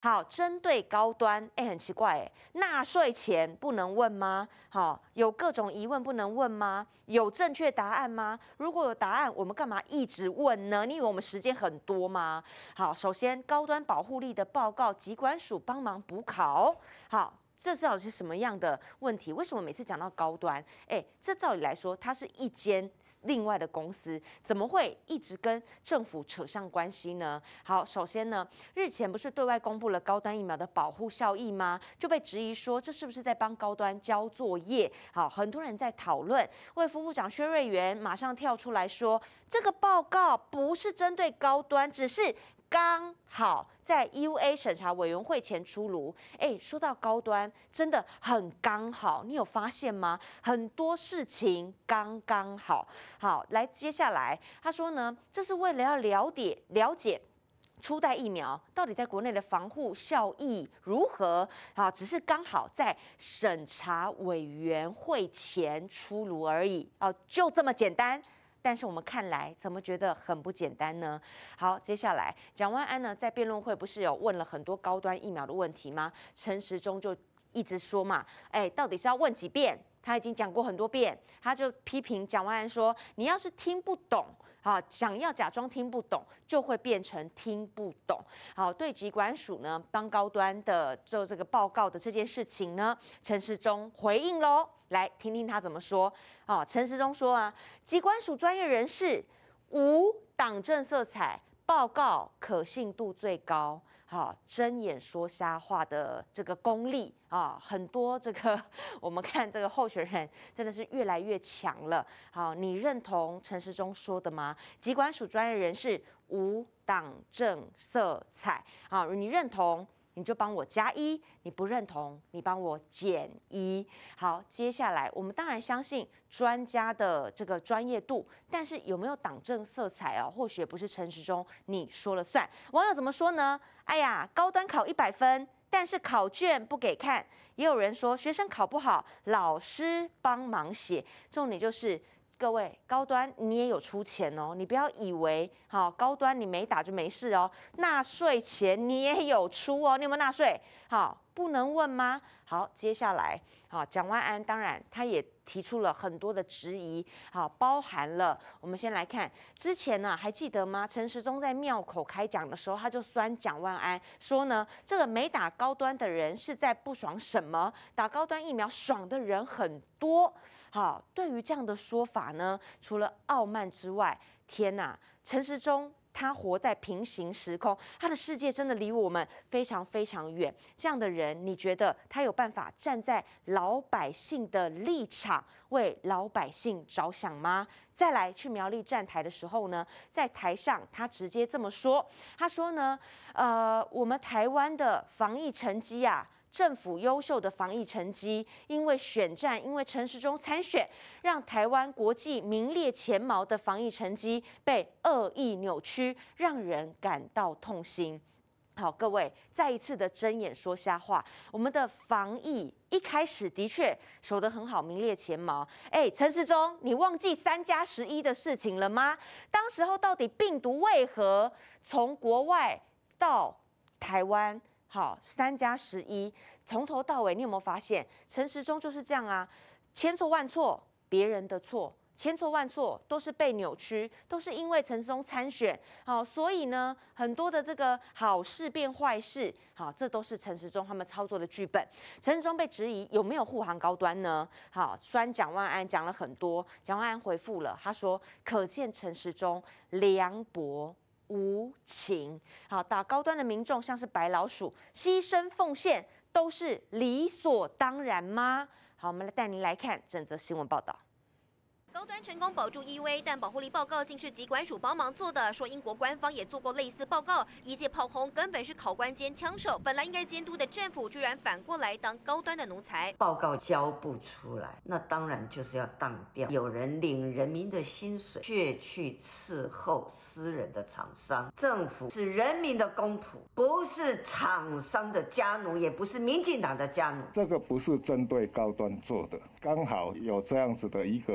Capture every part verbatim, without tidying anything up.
好，针对高端，哎，很奇怪，哎，纳税前不能问吗？好，有各种疑问不能问吗？有正确答案吗？如果有答案，我们干嘛一直问呢？你以为我们时间很多吗？好，首先高端保护力的报告，疾管署帮忙补考。好。这到底是什么样的问题？为什么每次讲到高端，哎，这照理来说，它是一间另外的公司，怎么会一直跟政府扯上关系呢？好，首先呢，日前不是对外公布了高端疫苗的保护效益吗？就被质疑说，这是不是在帮高端交作业？好，很多人在讨论。卫福部长薛瑞元马上跳出来说，这个报告不是针对高端，只是刚好在 E U A 审查委员会前出炉。哎，说到高端，真的很刚好，你有发现吗？很多事情刚刚好。好，来，接下来他说呢，这是为了要了解了解。初代疫苗到底在国内的防护效益如何？啊，只是刚好在审查委员会前出炉而已。哦，就这么简单。但是我们看来怎么觉得很不简单呢？好，接下来蒋万安呢在辩论会不是有问了很多高端疫苗的问题吗？陈时中就一直说嘛，哎，到底是要问几遍？他已经讲过很多遍，他就批评蒋万安说，你要是听不懂。好，想要假装听不懂，就会变成听不懂。好，对疾管署呢帮高端的做这个报告的这件事情呢，陈时中回应喽，来听听他怎么说。好，陈时中说啊，疾管署专业人士无党政色彩，报告可信度最高。好，睁眼说瞎话的这个功力啊，很多这个我们看这个候选人真的是越来越强了。好，你认同陈时中说的吗？疾管署专业人士无党政色彩。好，你认同？你就帮我加一，你不认同，你帮我减一。好，接下来我们当然相信专家的这个专业度，但是有没有党政色彩哦？或许也不是陈时中你说了算。网友怎么说呢？哎呀，高端考一百分，但是考卷不给看。也有人说学生考不好，老师帮忙写。重点就是。各位，高端你也有出钱哦，你不要以为好高端你没打就没事哦，纳税钱你也有出哦，你有没有纳税？好，不能问吗？好，接下来好，蒋万安当然他也提出了很多的质疑，好，包含了我们先来看之前呢，还记得吗？陈时中在庙口开讲的时候，他就酸蒋万安说呢，这个没打高端的人是在不爽什么？打高端疫苗爽的人很多。好，对于这样的说法呢，除了傲慢之外，天哪，陈时中他活在平行时空，他的世界真的离我们非常非常远。这样的人，你觉得他有办法站在老百姓的立场为老百姓着想吗？再来去苗栗站台的时候呢，在台上他直接这么说，他说呢，呃，我们台湾的防疫成绩啊。政府优秀的防疫成绩，因为选战，因为陈时中参选，让台湾国际名列前茅的防疫成绩被恶意扭曲，让人感到痛心。好，各位，再一次的睁眼说瞎话。我们的防疫一开始的确守得很好，名列前茅。哎，陈时中，你忘记三加十一的事情了吗？当时候到底病毒为何从国外到台湾？好，三加十一，从头到尾，你有没有发现陈时中就是这样啊？千错万错，别人的错，千错万错都是被扭曲，都是因为陈时中参选，好，所以呢，很多的这个好事变坏事，好，这都是陈时中他们操作的剧本。陈时中被质疑有没有护航高端呢？好，酸蒋万安讲了很多，蒋万安回复了，他说，可见陈时中凉薄。无情，好，打高端的民众像是白老鼠，牺牲奉献都是理所当然吗？好，我们来带您来看整则新闻报道。 高端成功保住 E U A， 但保护力报告竟是疾管署帮忙做的。说英国官方也做过类似报告，一介炮轰根本是考官兼枪手，本来应该监督的政府，居然反过来当高端的奴才。 报告交不出来，那当然就是要当掉。有人领人民的薪水，却去伺候私人的厂商。政府是人民的公仆，不是厂商的家奴，也不是民进党的家奴。 这个不是针对高端做的，刚好有这样子的一个资料。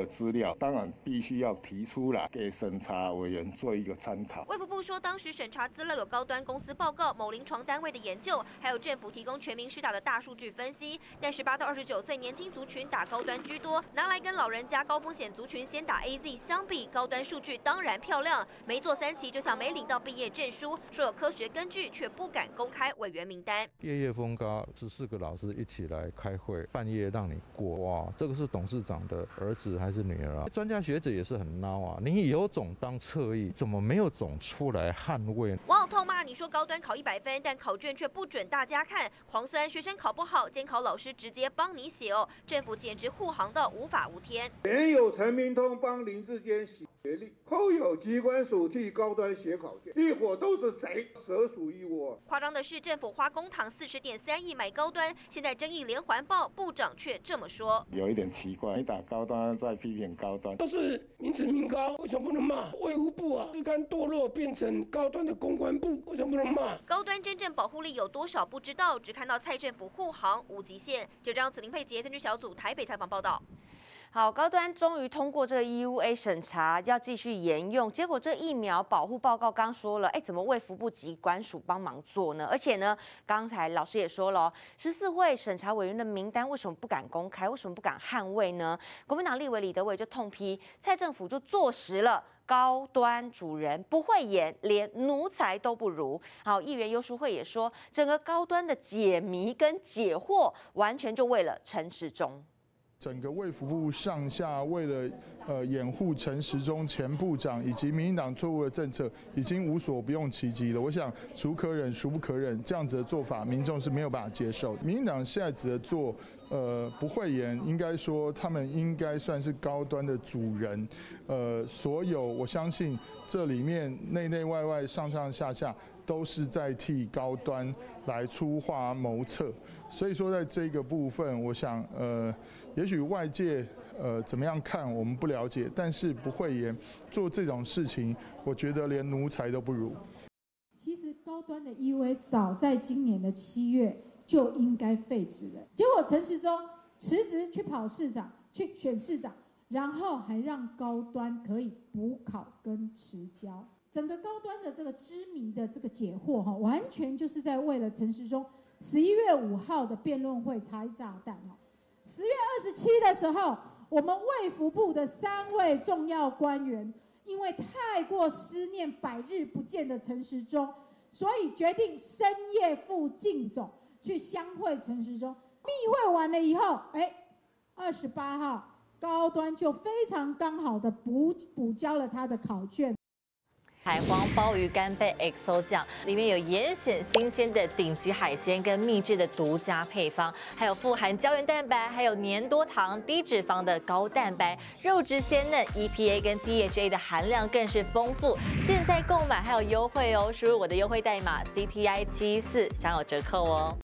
要，当然必须要提出来给审查委员做一个参考。 卫福部说，当时审查资料有高端公司报告、某临床单位的研究，还有政府提供全民施打的大数据分析。但十八到二十九岁年轻族群打高端居多，拿来跟老人家高风险族群先打 A Z 相比，高端数据当然漂亮，没做三期就像没领到毕业证书，说有科学根据，却不敢公开委员名单。 夜夜风高，十四个老师一起来开会，半夜让你过，哇，这个是董事长的儿子还是女儿啊？专家学者也是很孬啊，你有种当侧翼，怎么没有种出来捍卫？ 网友痛骂你说高端考一百分，但考卷却不准大家看，狂酸学生考不好，监考老师直接帮你写哦，政府简直护航到无法无天。 前有陈明通帮林志坚洗学历，后有机关署替高端写考卷，一伙都是贼，蛇鼠一窝。 夸张的是，政府花公帑四十点三亿买高端，现在争议连环爆，部长却这么说， 有一点奇怪，你打高端再批评高端， 都是民脂民膏，为什么不能骂？卫福部啊，自甘堕落变成高端的公关部，为什么不能骂？ 高端真正保护力有多少不知道，只看到蔡政府护航无极限。就这样，子林佩杰，三居小组台北采访报道。 好，高端终于通过这个 E U A 审查，要继续沿用。结果这疫苗保护报告刚说了，哎，怎么卫福部疾管署帮忙做呢？而且呢，刚才老师也说了，十四位审查委员的名单为什么不敢公开？为什么不敢捍卫呢？国民党立委李德伟就痛批蔡政府就坐实了。高端主人不会演，连奴才都不如。好，议员游淑慧也说，整个高端的解谜跟解惑，完全就为了陈时中。 整个卫福部上下为了呃掩护陈时中前部长以及民进党错误的政策，已经无所不用其极了。我想孰可忍孰不可忍，这样子的做法，民众是没有办法接受。民进党现在只做呃不讳言，应该说他们应该算是高端的主人。呃，所有我相信这里面内内外外上上下下都是在替高端来出话谋策。所以说在这个部分，我想呃，也许外界呃怎么样看我们不了解，但是不讳言做这种事情，我觉得连奴才都不如。 其实高端的 E U A 早在今年的七月就应该废止了，结果陈时中辞职去跑市长，去选市长，然后还让高端可以补考跟持交。整个高端的这个知迷的这个解惑哈，完全就是在为了陈时中十一月五号的辩论会拆炸弹哦。十月二十七的时候，我们卫福部的三位重要官员因为太过思念百日不见的陈时中，所以决定深夜赴靳总去相会陈时中。密会完了以后，哎，二十八号高端就非常刚好的补补交了他的考卷。 海皇鲍鱼干贝 X O 酱里面有严选新鲜的顶级海鲜跟秘制的独家配方，还有富含胶原蛋白，还有粘多糖、低脂肪的高蛋白，肉质鲜嫩 ，E P A 跟 D H A 的含量更是丰富。现在购买还有优惠哦，输入我的优惠代码 C T I 七四享有折扣哦。